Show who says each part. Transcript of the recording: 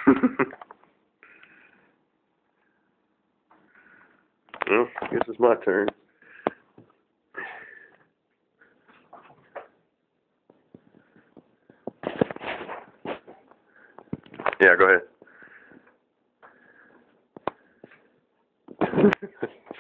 Speaker 1: Well, I guess it's my turn. Yeah, go ahead.